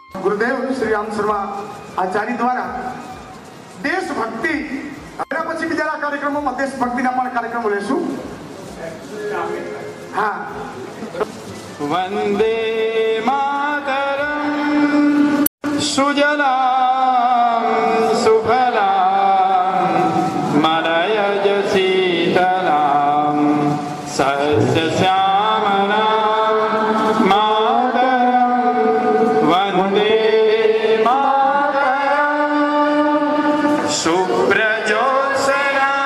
गुरुदेव श्री राम शर्मा आचार्य द्वारा देशभक्ति पछी बीजा कार्यक्रमों में देशभक्ति कार्यक्रम लेशु। हाँ, वंदे मातरम सुजलाम सुफलाम मलयज शीतलाम सस्य श्यामलाम मातरम वंदे मातरम सुप्रजोत्सना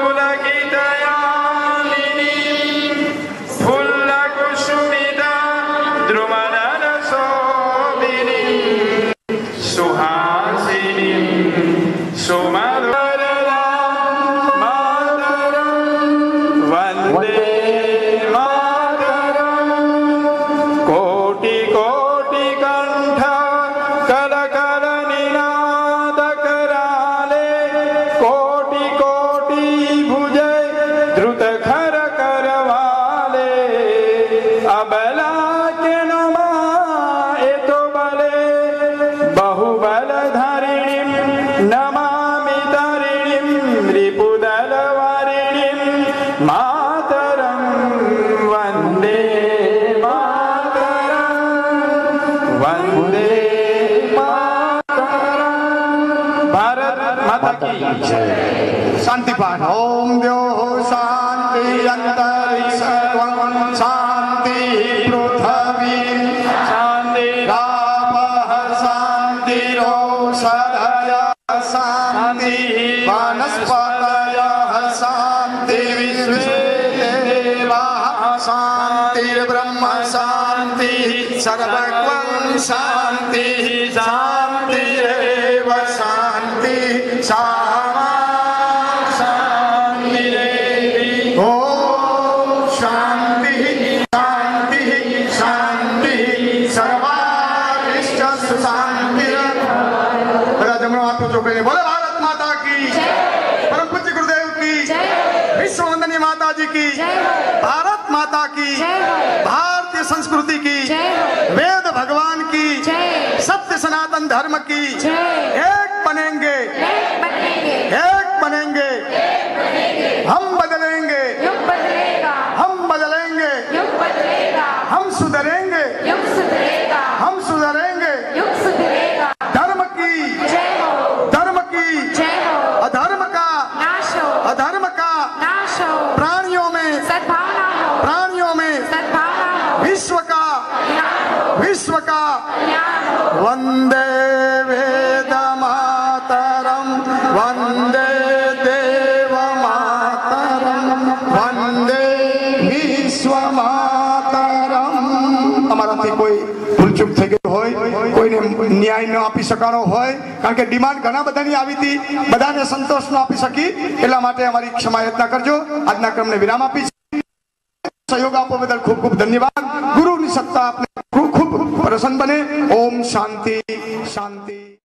पुलकितयामिनी फुल्लकुसुमिता द्रुमदलशोभिनी सुहासिनी सुमधुरदा मातरम वंदे मातरम कोटि कोटि कंठ कल कल निनाद कराले कोटि कोटि भुजे द्रुत खर करवाले अबला के नमा एतो बले बहुबल धारिणीं नमामि तारिणीं रिपुदल वारिणीं मातरं वंदे मातरं वंदे मातरं। भारत माता की जय। शांति पाठ। ओम द्यो शांति अंतरिक्ष शांति पृथ्वी शांति रापः शान्तिरोषधयः शांति वनस्पतयः शांति विश्वे देवाः शान्तिर्ब्रह्म शांति सर्वगं शांति शान्तिरेव शांति सामा शान्तिरेवि। ओम शांति शांति शांति सर्वारिष्ट शांति। जमना हाथ को चौके बोले भारत माता की परम पूज्य गुरुदेव की विश्व वंदनीय माता जी की भारत माता की भारतीय संस्कृति की वेद भगवान की सत्य सनातन धर्म की एक बनेंगे एक बनेंगे हम बदलेंगे हम बदलेंगे हम सुधरेंगे हम सुधरेंगे धर्म की अधर्म का प्राणियों में विश्व का वंदे वेद मातरम वंदे देव मातरम वंदे विश्व मातरम। અમારાથી કોઈ ભૂલચૂક થઈ ગઈ હોય, કોઈને ન્યાય ન આપી શકાણો હોય, કારણ કે ડિમાન્ડ ઘણા બધાની આવી હતી, બધાને સંતોષ ન આપી શકી, એટલા માટે અમારી ક્ષમા યાચના કરજો। આજના ક્રમને વિરામ આપી सहयोग आपको बदल खूब खूब धन्यवाद। गुरु की सत्ता अपने खूब खूब प्रसन्न बने। ओम शांति शांति।